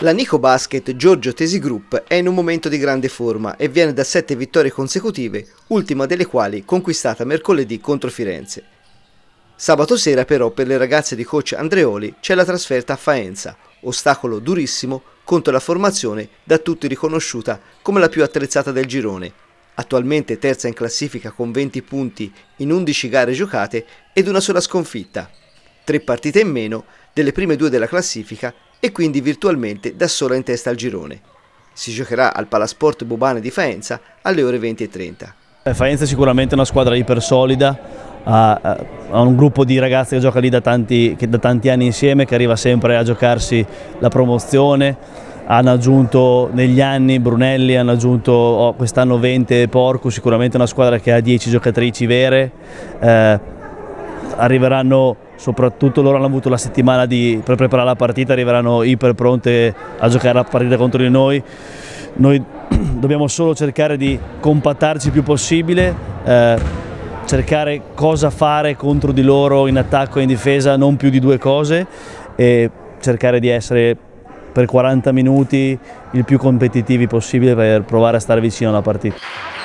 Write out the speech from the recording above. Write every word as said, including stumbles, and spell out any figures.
L'Anico Basket Giorgio Tesi Group è in un momento di grande forma e viene da sette vittorie consecutive, ultima delle quali conquistata mercoledì contro Firenze. Sabato sera però per le ragazze di coach Andreoli c'è la trasferta a Faenza, ostacolo durissimo contro la formazione da tutti riconosciuta come la più attrezzata del girone, attualmente terza in classifica con venti punti in undici gare giocate ed una sola sconfitta, tre partite in meno delle prime due della classifica e quindi virtualmente da sola in testa al girone. Si giocherà al Palasport Bobane di Faenza alle ore venti e trenta. Faenza è sicuramente una squadra ipersolida, ha, ha un gruppo di ragazzi che gioca lì da tanti, che da tanti anni insieme, che arriva sempre a giocarsi la promozione. Hanno aggiunto negli anni Brunelli, hanno aggiunto oh, quest'anno Vente e Porcu, sicuramente una squadra che ha dieci giocatrici vere. Eh, arriveranno, soprattutto loro hanno avuto la settimana di, per preparare la partita, arriveranno iper pronte a giocare la partita contro di noi. Noi dobbiamo solo cercare di compattarci il più possibile, eh, cercare cosa fare contro di loro in attacco e in difesa, non più di due cose, e cercare di essere per quaranta minuti il più competitivi possibile per provare a stare vicino alla partita.